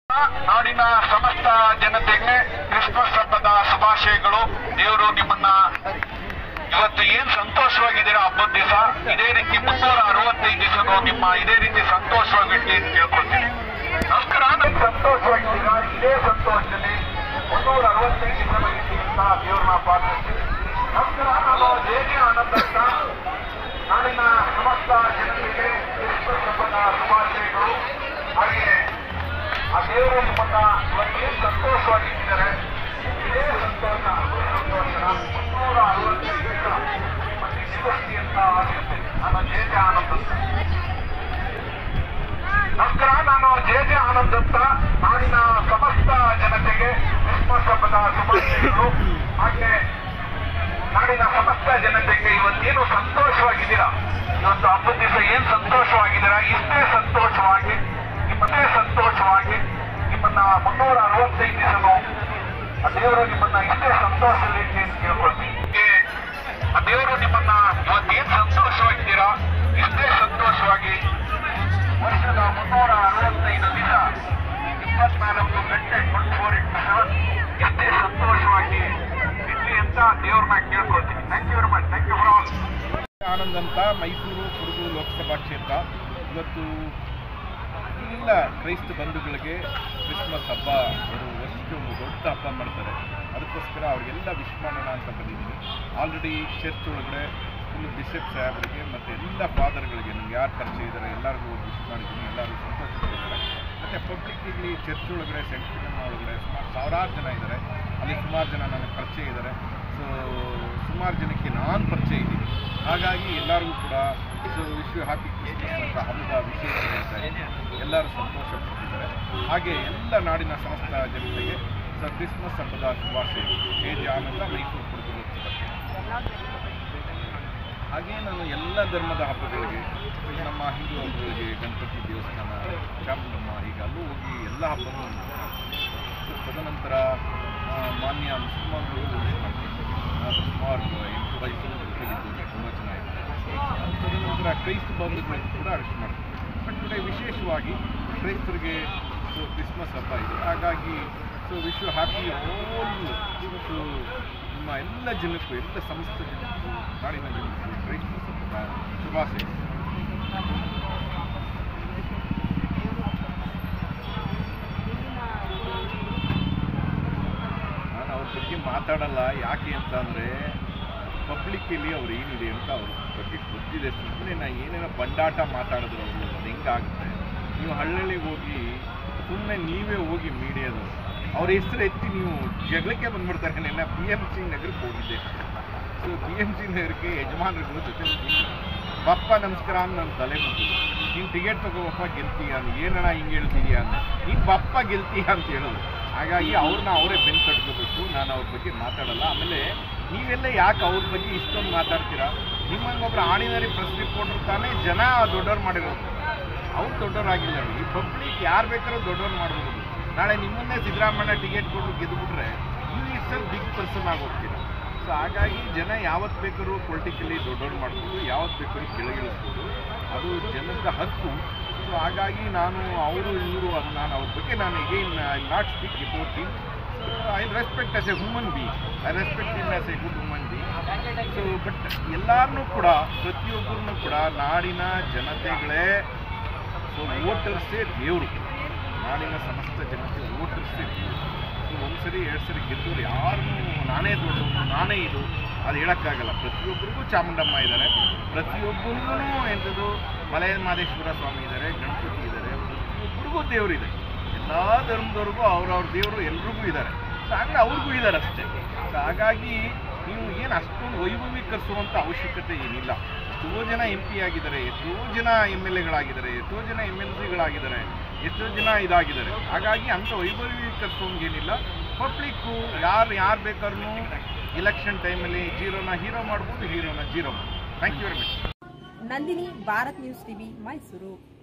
ನಾಡಿನ ಸಮಸ್ತ ಜನತೆಗೆ ಕ್ರಿಸ್ಮಸ್ ಹಬ್ಬದ ಶುಭಾಶಯಗಳು. ದೇವರು ನಿಮ್ಮನ್ನ ಇವತ್ತು ಏನ್ ಸಂತೋಷವಾಗಿದ್ದೀರಾ ಹಬ್ಬದ ದಿವಸ ಇದೇ ರೀತಿ 365 ದಿವಸನೂ ನಿಮ್ಮ ಇದೇ ರೀತಿ ಸಂತೋಷವಾಗಿರ್ಲಿ ಅಂತ ಕೇಳ್ಕೊಳ್ತೀನಿ. ನಮಸ್ಕಾರ. ಸಂತೋಷವಾಗಿದ್ದೀರಾ, ಇದೇ ಸಂತೋಷದಲ್ಲಿ 365 ದಿವಸ ಇರ್ಲಿ ಅಂತ ದೇವ್ರನ್ನ ಪ್ರಾರ್ಥಿಸ್ತೀನಿ. ನಮಸ್ಕಾರ. ನಾನು ಜೆ ಆನಂದ್ ಅಂತ. ನಾಡಿನ ಸಮಸ್ತ ಜನತೆಗೆ ಕ್ರಿಸ್ಮಸ್ ಹಬ್ಬದ ಶುಭಾಶಯಗಳು. ಹಾಗೆ ಆ ದೇವರು ನಿಮ್ಮನ್ನ ಇವತ್ತೇನು ಸಂತೋಷವಾಗಿದ್ದಾರೆ ಇದೇ ಸಂತೋಷನ 365 ದಿವಸ ಮತ್ತೆ ಸಿಗಸ್ತಿ ಅಂತ ಆಶಿಸ್ತೇನೆ. ನಾನು ಜೆ ಆನಂದ್ ಅಂತ. ನಮಸ್ಕಾರ. ನಾನು ಜೆ ಆನಂದ್ ಅಂತ. ನಾಡಿನ ಸಮಸ್ತ ಜನತೆಗೆ ಕ್ರಿಸ್ಮಸ್ ಹಬ್ಬದ ಶುಭಾಶಯಗಳು. ಹಾಗೆ ನಾಡಿನ ಸಮಸ್ತ ಜನತೆಗೆ ಇವತ್ತೇನು ಸಂತೋಷವಾಗಿದ್ದೀರಾ, ಇವತ್ತು ಹಬ್ಬದ ದಿವಸ ಏನ್ ಸಂತೋಷವಾಗಿದ್ದೀರಾ ಇಷ್ಟೇ ಸಂತೋಷವಾಗಿ ನಿಮ್ಮನ್ನ 365 ದಿವಸನೂ ಆ ದೇವರು ನಿಮ್ಮನ್ನ ಇಷ್ಟೇ ಸಂತೋಷದಲ್ಲಿ ಅಂತ ಕೇಳ್ಕೊಳ್ತೀನಿ. ಆ ದೇವರು ನಿಮ್ಮನ್ನ ಇವತ್ತೇನ್ ಸಂತೋಷವಾಗಿದ್ದೀರಾ ಇಷ್ಟೇ ಸಂತೋಷವಾಗಿ ವರ್ಷದ 365 ದಿವಸ 24 ಗಂಟೆ 24/7 ಇಷ್ಟೇ ಸಂತೋಷವಾಗಿ ಇರ್ಲಿ ಅಂತ ದೇವ್ರನ್ನ ಕೇಳ್ಕೊಳ್ತೀನಿ. Thank you very much. Thank you for all. Anand ಅಂತ, ಮೈಸೂರು ಕುರುಬು ಲೋಕಸಭಾ ಕ್ಷೇತ್ರ. ಇವತ್ತು ಎಲ್ಲ ಕ್ರೈಸ್ತ ಬಂಧುಗಳಿಗೆ ಕ್ರಿಸ್ಮಸ್ ಹಬ್ಬ ಅವರು ವರ್ಷಕ್ಕೆ ಒಂದು ದೊಡ್ಡ ಹಬ್ಬ ಮಾಡ್ತಾರೆ. ಅದಕ್ಕೋಸ್ಕರ ಅವ್ರಿಗೆಲ್ಲ ವಿಶ್ ಮಾಡೋಣ ಅಂತ ಬಂದಿದ್ದೀನಿ. ಆಲ್ರೆಡಿ ಚರ್ಚ್ ಒಳಗಡೆ ಫುಲ್ ಬಿಷಪ್ ಸಾಹೇಬರಿಗೆ ಮತ್ತು ಎಲ್ಲ ಫಾದರ್ಗಳಿಗೆ ನನಗೆ ಯಾರು ಪರಿಚಯ ಇದ್ದಾರೆ ಎಲ್ಲರಿಗೂ ವಿಶ್ ಮಾಡಿದ್ದೀನಿ. ಎಲ್ಲರೂ ಸಂತೋಷಪಟ್ಟಿದ್ದಾರೆ. ಮತ್ತು ಪಬ್ಲಿಕ್ಕಿಗೆ ಚರ್ಚ್ ಒಳಗಡೆ ಸೆಂಟ್ ಫಿಲಮ್ ಒಳಗಡೆ ಸುಮಾರು ಸಾವಿರಾರು ಜನ ಇದ್ದಾರೆ. ಅಲ್ಲಿ ಸುಮಾರು ಜನ ನನಗೆ ಪರಿಚಯ ಇದ್ದಾರೆ. ಸೊ ಸುಮಾರು ಜನಕ್ಕೆ ನಾನು ಪರಿಚಯ ಇದ್ದೀನಿ. ಹಾಗಾಗಿ ಎಲ್ಲರಿಗೂ ಕೂಡ ವಿಶ್ ಯು ಹ್ಯಾಪಿ ಕ್ರಿಸ್ಮಸ್ ಅಂತ ಹಬ್ಬದ ವಿಶೇಷ ಹೇಳ್ತಾರೆ. ಎಲ್ಲರೂ ಸಂತೋಷ ಪಡ್ತಿದ್ದಾರೆ. ಹಾಗೆ ಎಲ್ಲ ನಾಡಿನ ಸಮಸ್ತ ಜನತೆಗೆ ಕ್ರಿಸ್ಮಸ್ ಹಬ್ಬದ ಶುಭಾಶಯಗಳು. ಜೆ ಆನಂದ, ಮೈಸೂರು ಕುರುಬು ಲೋಕಸಭಾ. ಹಾಗೆ ನಾನು ಎಲ್ಲ ಧರ್ಮದ ಹಬ್ಬಗಳಿಗೆ, ನಮ್ಮ ಹಿಂದೂ ಹಬ್ಬಗಳಿಗೆ ಗಣಪತಿ ದೇವಸ್ಥಾನ, ಚಾಮುಂಡಮ್ಮ, ಈಗ ಅಲ್ಲೂ ಹೋಗಿ ಎಲ್ಲ ಹಬ್ಬನೂ ತದನಂತರ ಮಾನ್ಯ ಮುಸಲ್ಮಾನರು ಸುಮಾರು 8 ವಯಸ್ಸು ಜೊತೆಗಿದ್ದು ತುಂಬ ಚೆನ್ನಾಗಿದೆ. ತದನಂತರ ಕ್ರೈಸ್ತ ಬಂಧುಗಳಿಗೂ ಕೂಡ ಅರೆಸ್ಟ್ ಮಾಡ್ತಾರೆ. ಬಟ್ ಟುಡೇ ವಿಶೇಷವಾಗಿ ಕ್ರೈಸ್ತರಿಗೆ ಕ್ರಿಸ್ಮಸ್ ಹಬ್ಬ ಇದೆ. ಹಾಗಾಗಿ ವಿಶ್ ಯು ಹ್ಯಾಪಿ ಆಲ್. ನಿಮ್ಮ ಎಲ್ಲ ಜನಕ್ಕೂ, ಎಲ್ಲ ಸಮಸ್ತ ಜನಕ್ಕೂ, ನಾಡಿನ ಜನಕ್ಕೂ ಕ್ರಿಸ್ಮಸ್ ಹಬ್ಬದ ಶುಭಾಶಯ. ನಾನು ಅವ್ರ ಬಗ್ಗೆ ಮಾತಾಡಲ್ಲ. ಯಾಕೆ ಅಂತ ಅಂದರೆ ಪಬ್ಲಿಕ್ಕಲ್ಲಿ ಅವ್ರು ಏನಿದೆ ಅಂತ ಅವ್ರ ಬಗ್ಗೆ ಗೊತ್ತಿದೆ. ಸುಮ್ಮನೆ ನಾ ಏನೇನೋ ಬಂಡಾಟ ಮಾತಾಡಿದ್ರು ಅವರು ಅದು ಹೆಂಗಾಗುತ್ತೆ. ನೀವು ಹಳ್ಳಿಗೆ ಹೋಗಿ ಸುಮ್ಮನೆ ನೀವೇ ಹೋಗಿ ಮೀಡಿಯಾದವರು ಅವ್ರ ಹೆಸರು ಎತ್ತಿ ನೀವು ಜಗಳಕ್ಕೆ ಬಂದ್ಬಿಡ್ತಾರೆ. ನೆನ್ನೆ BMC ನಗರಕ್ಕೆ ಹೋಗಿದ್ದೆ. ಸೊ BMC ನಗರಕ್ಕೆ ಯಜಮಾನರುಗಳು ಜೊತೆ ಬಪ್ಪ ನಮಸ್ಕಾರ ಅಂತ ನನ್ನ ತಲೆ ಬಂತು. ನೀನು ಟಿಕೆಟ್ ತಗೋಬಪ್ಪ ಗೆಲ್ತೀಯ ಅಂತ. ಏನಣ್ಣ ಹಿಂಗೆ ಹೇಳ್ತೀಯಾ ಅಂತ. ನೀನು ಬಪ್ಪ ಗೆಲ್ತೀಯ ಅಂತ ಹೇಳೋದು. ಹಾಗಾಗಿ ಅವ್ರನ್ನ ಅವರೇ ಬೆನ್ನು ತಡ್ಕೋಬೇಕು. ನಾನು ಅವ್ರ ಬಗ್ಗೆ ಮಾತಾಡಲ್ಲ. ಆಮೇಲೆ ನೀವೆಲ್ಲ ಯಾಕೆ ಅವ್ರ ಬಗ್ಗೆ ಇಷ್ಟೊಂದು ಮಾತಾಡ್ತೀರಾ? ನಿಮ್ಮಂಗೊಬ್ಬರು ಆರ್ಡಿನರಿ ಪ್ರೆಸ್ ರಿಪೋರ್ಟರ್ ತಾನೇ ಜನ ದೊಡ್ಡವ್ರು ಮಾಡಿರೋದು. ಅವ್ರು ದೊಡ್ಡವರಾಗಿಲ್ಲ. ಈ ಪಬ್ಲಿಕ್ ಯಾರು ಬೇಕಾದ್ರೂ ದೊಡ್ಡವ್ರು ಮಾಡ್ಬೋದು. ನಾಳೆ ನಿಮ್ಮನ್ನೇ ಸಿದ್ದರಾಮಯ್ಯ ಟಿಕೆಟ್ ಕೊಟ್ಟು ಗೆದ್ದುಬಿಟ್ರೆ ನೀವು ಇಷ್ಟೊಂದು ಬಿಗ್ ಪರ್ಸನ್ ಆಗೋಗ್ತೀರ. ಸೊ ಹಾಗಾಗಿ ಜನ ಯಾವತ್ತು ಬೇಕಾದ್ರೂ ಪೊಲಿಟಿಕಲಿ ದೊಡ್ಡವ್ರು ಮಾಡ್ಬೋದು, ಯಾವತ್ತು ಬೇಕಾದ್ರೂ ಕೆಳಗಿಳಿಸ್ಬೋದು. ಅದು ಜನದ ಹಕ್ಕು. ಸೊ ಹಾಗಾಗಿ ನಾನು ಅವರು ಇವರು ಅದು ನಾನು ಅವ್ರ ಬಗ್ಗೆ ನಾನು again I not speak about him. I respect as a human being. I respect him as a good human being. So but ಎಲ್ಲರನ್ನೂ ಕೂಡ, ಪ್ರತಿಯೊಬ್ಬರನ್ನೂ ಕೂಡ ನಾಡಿನ ಜನತೆಗಳೇ, ಸೊ ವೋಟರ್ಸೇ ದೇವರು. ನಾಡಿನ ಸಮಸ್ತ ಜನತೆ ವೋಟರ್ಸೇ ದೇವರು. ಸೊ ಒಂದು ಸರಿ 2 ಸರಿ ಗೆದ್ದವರು ಯಾರನ್ನೂ ನಾನೇ ದೊಡ್ಡವನು, ನಾನೇ ಇದು ಅದು ಹೇಳೋಕ್ಕಾಗಲ್ಲ. ಪ್ರತಿಯೊಬ್ಬರಿಗೂ ಚಾಮುಂಡಮ್ಮ ಇದ್ದಾರೆ, ಪ್ರತಿಯೊಬ್ಬರಿಗೂ ಎಂಥದ್ದು ಮಲಯ ಮಹದೇಶ್ವರ ಸ್ವಾಮಿ ಇದ್ದಾರೆ, ಗಣಪತಿ ಇದ್ದಾರೆ, ಪ್ರತಿಯೊಬ್ಬರಿಗೂ ದೇವರಿದೆ. ಎಲ್ಲ ಧರ್ಮದವ್ರಿಗೂ ಅವ್ರವ್ರ ದೇವರು ಎಲ್ರಿಗೂ ಇದ್ದಾರೆ. ಸೊ ಹಾಗೆ ಅವ್ರಿಗೂ ಇದ್ದಾರೆ ಅಷ್ಟೇ. ಸೊ ಹಾಗಾಗಿ ನೀವು ಏನು ಅಷ್ಟೊಂದು ವೈಭವೀಕರಿಸುವಂಥ ಅವಶ್ಯಕತೆ ಏನಿಲ್ಲ. ಎಷ್ಟೋ ಜನ MP ಆಗಿದ್ದಾರೆ, ಎಷ್ಟೋ ಜನ MLAಗಳಾಗಿದ್ದಾರೆ, ಎಷ್ಟೋ ಜನ MLCಗಳಾಗಿದ್ದಾರೆ, ಎಷ್ಟೋ ಜನ ಇದಾಗಿದ್ದಾರೆ. ಹಾಗಾಗಿ ಅಂಥ ವೈಭವೀಕರಿಸೋಂಗೇನಿಲ್ಲ. ಪಬ್ಲಿಕ್ಕು ಯಾರು ಬೇಕಾದ್ರೂ ಎಲೆಕ್ಷನ್ ಟೈಮಲ್ಲಿ ಜೀರೋನ ಹೀರೋ ಮಾಡ್ಬೋದು, ಹೀರೋನ ಜೀರೋ ಮಾಡ್ಬೋದು. Thank you very much. Nandini, Bharat news TV, Mysuru.